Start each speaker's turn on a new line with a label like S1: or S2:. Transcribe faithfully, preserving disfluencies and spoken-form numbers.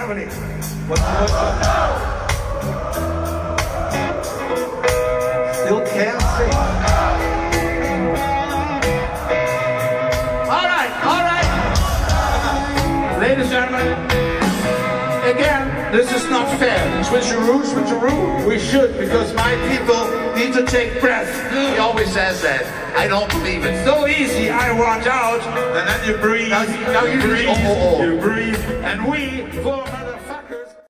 S1: Germany. What's what's Still can't sing. All right, all right. Ladies and gentlemen, again, this is not fair. Switcheroo, switcheroo. We should, because my people need to take breath. He always says that. I don't believe it. So easy, I want out. And then you breathe. Now, now you breathe. Oh, oh, oh. You breathe. And we form another.